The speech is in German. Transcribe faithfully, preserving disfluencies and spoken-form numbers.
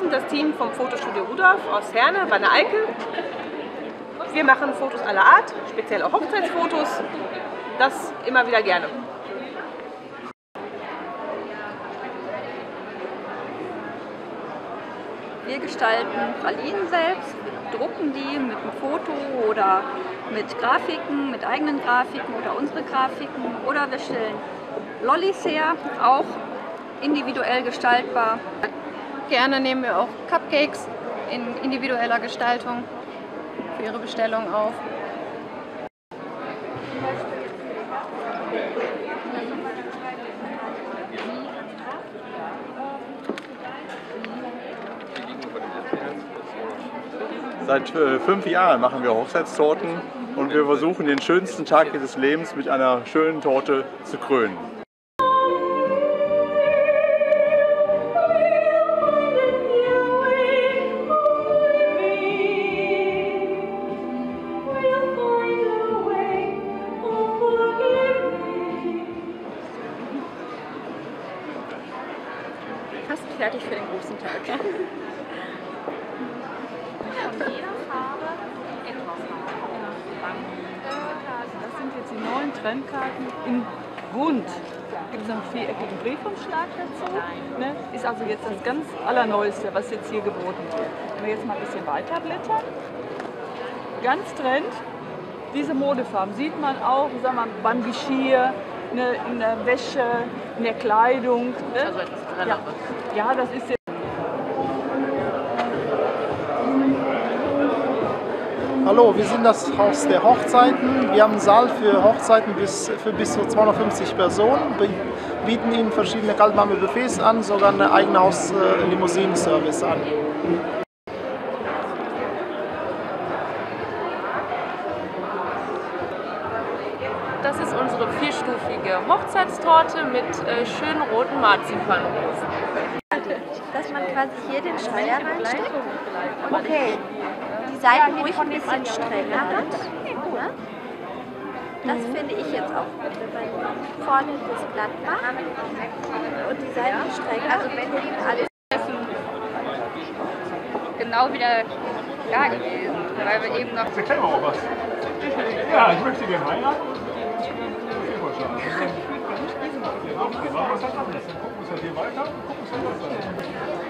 sind das Team vom Fotostudio Rudolf aus Herne, bei der Eickel. Wir machen Fotos aller Art, speziell auch Hochzeitsfotos. Das immer wieder gerne. Wir gestalten Pralinen selbst, drucken die mit einem Foto oder mit Grafiken, mit eigenen Grafiken oder unsere Grafiken. Oder wir stellen Lollis her, auch individuell gestaltbar. Gerne nehmen wir auch Cupcakes in individueller Gestaltung für Ihre Bestellung auf. Seit äh, fünf Jahren machen wir Hochzeitstorten und wir versuchen den schönsten Tag ihres Lebens mit einer schönen Torte zu krönen. Fast fertig für den großen Tag. Von jeder Farbe etwas haben. Das sind jetzt die neuen Trendkarten in bunt. Gibt es noch einen viereckigen Briefumschlag dazu. Ne? Ist also jetzt das ganz Allerneueste, was jetzt hier geboten wird. Wenn wir jetzt mal ein bisschen weiter blättern. Ganz Trend. Diese Modefarben sieht man auch, sagen wir mal, beim Geschirr, ne, in der Wäsche, in der Kleidung. Ne? Also etwas Ja. Ja, das ist jetzt. Hallo, wir sind das Haus der Hochzeiten. Wir haben einen Saal für Hochzeiten bis, für bis zu zweihundertfünfzig Personen. Wir bieten Ihnen verschiedene kaltwarme Buffets an, sogar einen eigenen Haus-Limousinen-Service an. Das ist unsere vierstufige Hochzeitstorte mit äh, schönen roten Marzipanrosen. Dass man quasi hier den Schleier reinsteckt und die Seiten ruhig ein bisschen strenger hat. Ne? Das finde ich jetzt auch gut, wenn man vorne das glatt macht und die Seiten strenger. Also wenn hinten alles Genau wie der gar gewesen, weil wir eben noch... Jetzt erklär mal was. Ja, ich möchte gerne heiraten. Was hat das? Dann gucken wir uns halt hier weiter und gucken uns dann weiter.